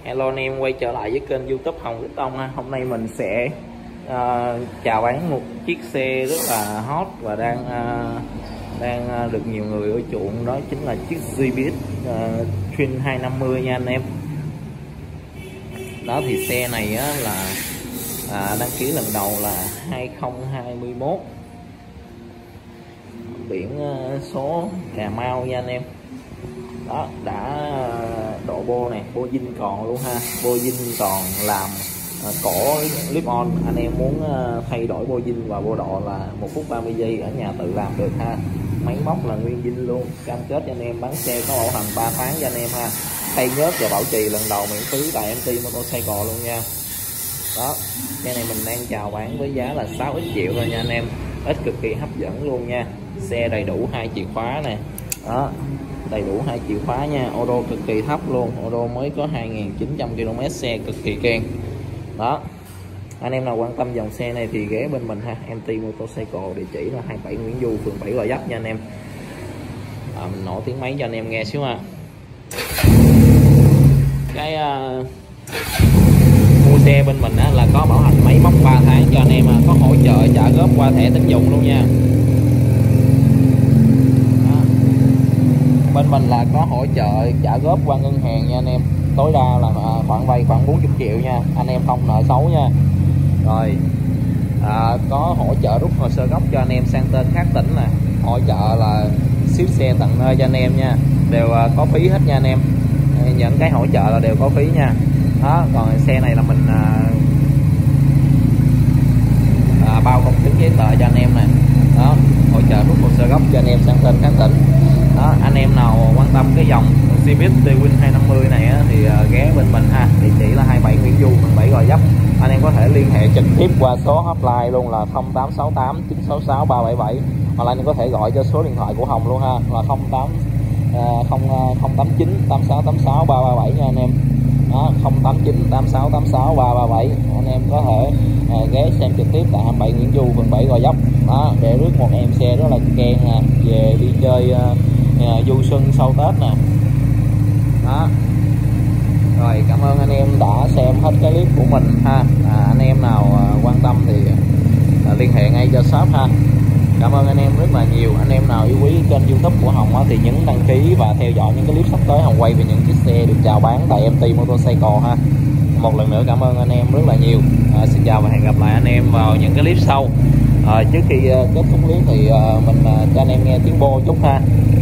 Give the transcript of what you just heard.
Hello anh em, quay trở lại với kênh YouTube Hồng Đức Tông ha. Hôm nay mình sẽ chào bán một chiếc xe rất là hot và đang được nhiều người ưa chuộng, đó chính là chiếc GBX Twin 250 nha anh em. Đó thì xe này á, là đăng ký lần đầu là 2021, biển số Cà Mau nha anh em. Đó, đã độ bô này, bô zin còn luôn ha, bô zin còn làm cổ clip on. Anh em muốn thay đổi bô zin và bô độ là 1 phút 30 giây, ở nhà tự làm được ha. Máy móc là nguyên zin luôn, cam kết cho anh em bán xe có bảo hành 3 tháng cho anh em ha. Thay nhớt và bảo trì lần đầu miễn phí tại MT Motorcycle luôn nha. Đó, xe này mình đang chào bán với giá là 6 triệu thôi nha anh em, ít cực kỳ hấp dẫn luôn nha. Xe đầy đủ 2 chìa khóa này, đó, đầy đủ 2 chìa khóa nha. Ô tô cực kỳ thấp luôn, ô tô mới có 2.900 km, xe cực kỳ keng. Đó, anh em nào quan tâm dòng xe này thì ghé bên mình ha, MT Motorcycle, địa chỉ là 27 Nguyễn Du, phường 7 Gò Vấp nha anh em. Mình nổ tiếng máy cho anh em nghe xíu ha. Cái mua xe bên mình là có bảo hành máy móc 3 tháng cho anh em, có hỗ trợ trả góp qua thẻ tín dụng luôn nha. Bên mình là có hỗ trợ trả góp qua ngân hàng nha anh em, tối đa là khoản vay khoảng 40 triệu nha, anh em không nợ xấu nha. Rồi có hỗ trợ rút hồ sơ gốc cho anh em sang tên khác tỉnh nè, hỗ trợ là ship xe tận nơi cho anh em nha, đều có phí hết nha anh em. Những cái hỗ trợ là đều có phí nha. Đó, còn xe này là mình bao công chứng giấy tờ cho anh em nè. Đó, hỗ trợ rút hồ sơ gốc cho anh em sang tên khác tỉnh. Đó, anh em nào quan tâm cái dòng GBX Twin 250 này thì ghé bên mình ha, địa chỉ là 27 Nguyễn Du, phường 7 Gò Vấp. Anh em có thể liên hệ trực tiếp qua số hotline luôn là 0868 966 377, hoặc là anh em có thể gọi cho số điện thoại của Hồng luôn ha, là 089 8686 337 nha anh em. Đó, 089 8686 337. Anh em có thể ghé xem trực tiếp tại 27 Nguyễn Du, phường 7 Gò Vấp. Đó, để rước một em xe rất là keng về đi chơi du xuân sau Tết nè. Đó, rồi cảm ơn anh em đã xem hết cái clip của mình ha. Anh em nào quan tâm thì liên hệ ngay cho shop ha. Cảm ơn anh em rất là nhiều. Anh em nào yêu quý kênh YouTube của Hồng thì nhấn đăng ký và theo dõi những cái clip sắp tới Hồng quay về những chiếc xe được chào bán tại MT Motorcycle ha. Một lần nữa cảm ơn anh em rất là nhiều. Xin chào và hẹn gặp lại anh em vào những cái clip sau. Trước khi kết thúc clip thì mình cho anh em nghe tiếng bô chút ha.